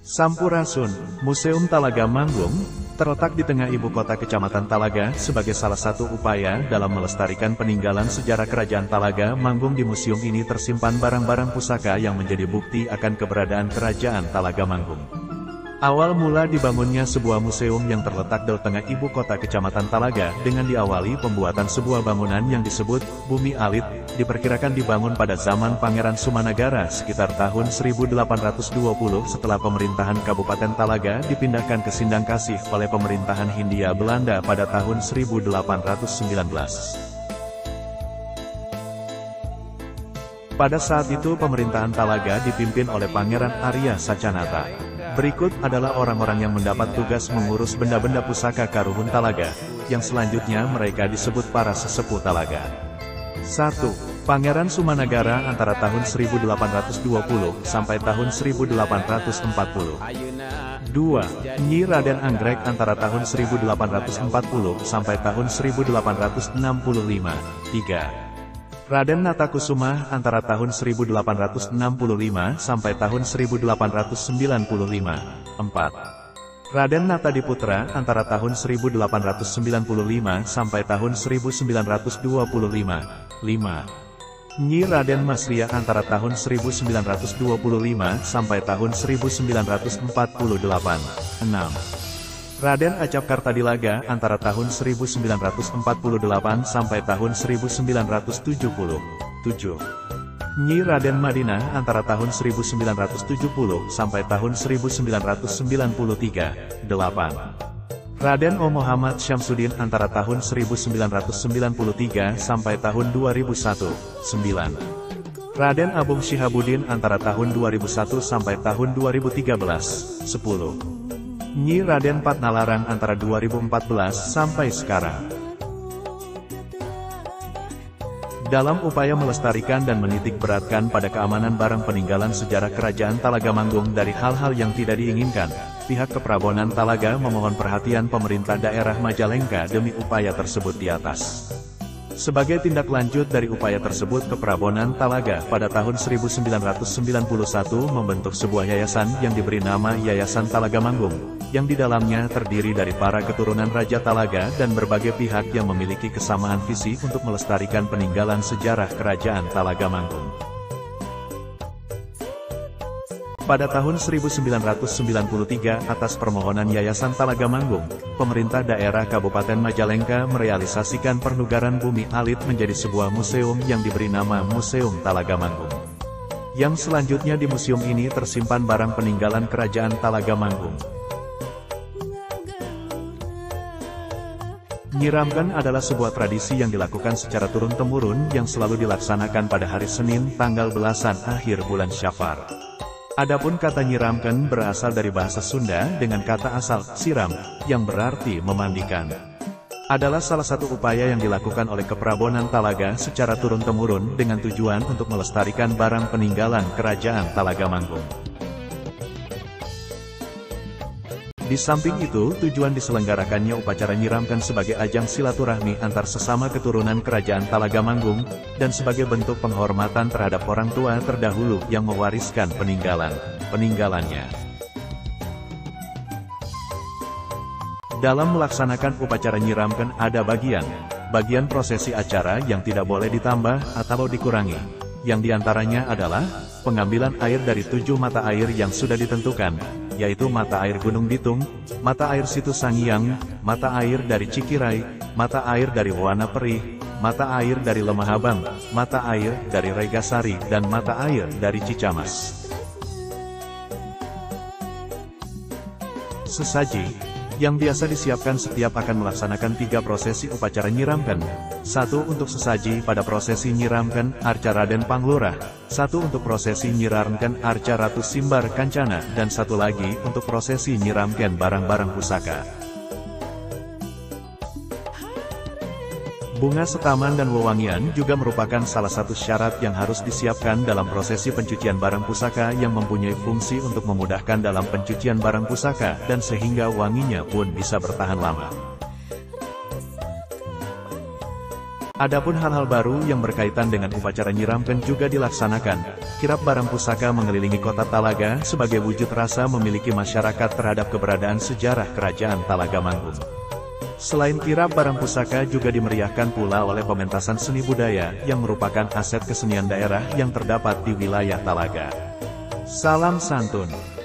Sampurasun, Museum Talaga Manggung, terletak di tengah ibu kota Kecamatan Talaga sebagai salah satu upaya dalam melestarikan peninggalan sejarah Kerajaan Talaga Manggung. Di museum ini tersimpan barang-barang pusaka yang menjadi bukti akan keberadaan Kerajaan Talaga Manggung. Awal mula dibangunnya sebuah museum yang terletak di tengah ibu kota Kecamatan Talaga dengan diawali pembuatan sebuah bangunan yang disebut Bumi Alit, diperkirakan dibangun pada zaman Pangeran Sumanagara sekitar tahun 1820 setelah pemerintahan Kabupaten Talaga dipindahkan ke Sindangkasih oleh pemerintahan Hindia Belanda pada tahun 1819. Pada saat itu pemerintahan Talaga dipimpin oleh Pangeran Arya Sacanata. Berikut adalah orang-orang yang mendapat tugas mengurus benda-benda pusaka Karuhun Talaga, yang selanjutnya mereka disebut para sesepuh Talaga. 1. Pangeran Sumanagara antara tahun 1820 sampai tahun 1840. 2. Nyi Raden Anggrek antara tahun 1840 sampai tahun 1865. 3. Raden Natakusuma antara tahun 1865 sampai tahun 1895. 4. Raden Natadiputra antara tahun 1895 sampai tahun 1925. 5. Nyi Raden Masria antara tahun 1925 sampai tahun 1948. 6. Raden Acap Kartadilaga antara tahun 1948 sampai tahun 1970. 7. Nyi Raden Madinah antara tahun 1970 sampai tahun 1993. 8. Raden O. Muhammad Syamsuddin antara tahun 1993 sampai tahun 2001. 9. Raden Abung Syihabuddin antara tahun 2001 sampai tahun 2013. 10. Nyi Raden Patnalarang antara 2014 sampai sekarang. Dalam upaya melestarikan dan menitik beratkan pada keamanan barang peninggalan sejarah Kerajaan Talaga Manggung dari hal-hal yang tidak diinginkan, pihak Keprabonan Talaga memohon perhatian pemerintah daerah Majalengka demi upaya tersebut di atas. Sebagai tindak lanjut dari upaya tersebut, Keprabonan Talaga pada tahun 1991 membentuk sebuah yayasan yang diberi nama Yayasan Talaga Manggung, yang di dalamnya terdiri dari para keturunan Raja Talaga dan berbagai pihak yang memiliki kesamaan visi untuk melestarikan peninggalan sejarah Kerajaan Talaga Manggung. Pada tahun 1993 atas permohonan Yayasan Talaga Manggung, pemerintah daerah Kabupaten Majalengka merealisasikan pernugaran Bumi Alit menjadi sebuah museum yang diberi nama Museum Talaga Manggung. Yang selanjutnya di museum ini tersimpan barang peninggalan Kerajaan Talaga Manggung. Nyiramkan adalah sebuah tradisi yang dilakukan secara turun-temurun yang selalu dilaksanakan pada hari Senin tanggal belasan akhir bulan Syafar. Adapun kata nyiramkan berasal dari bahasa Sunda dengan kata asal siram, yang berarti memandikan. Adalah salah satu upaya yang dilakukan oleh Keprabonan Talaga secara turun-temurun dengan tujuan untuk melestarikan barang peninggalan Kerajaan Talaga Manggung. Di samping itu, tujuan diselenggarakannya upacara nyiramkan sebagai ajang silaturahmi antar sesama keturunan Kerajaan Talaga Manggung, dan sebagai bentuk penghormatan terhadap orang tua terdahulu yang mewariskan peninggalannya. Dalam melaksanakan upacara nyiramkan ada bagian prosesi acara yang tidak boleh ditambah atau dikurangi, yang diantaranya adalah pengambilan air dari 7 mata air yang sudah ditentukan, yaitu mata air Gunung Bitung, mata air Situ Sangiang, mata air dari Cikirai, mata air dari Wana Perih, mata air dari Lemahabang, mata air dari Regasari, dan mata air dari Cicamas. Sesaji yang biasa disiapkan setiap akan melaksanakan 3 prosesi upacara nyiramkan. 1 untuk sesaji pada prosesi nyiramkan Arca Raden Panglurah, 1 untuk prosesi nyiramkan Arca Ratu Simbar Kancana, dan 1 lagi untuk prosesi nyiramkan barang-barang pusaka. Bunga setaman dan wewangian juga merupakan salah satu syarat yang harus disiapkan dalam prosesi pencucian barang pusaka yang mempunyai fungsi untuk memudahkan dalam pencucian barang pusaka dan sehingga wanginya pun bisa bertahan lama. Adapun hal-hal baru yang berkaitan dengan upacara nyiramken juga dilaksanakan. Kirap barang pusaka mengelilingi kota Talaga sebagai wujud rasa memiliki masyarakat terhadap keberadaan sejarah Kerajaan Talaga Manggung. Selain kirap barang pusaka juga dimeriahkan pula oleh pementasan seni budaya yang merupakan aset kesenian daerah yang terdapat di wilayah Talaga. Salam santun.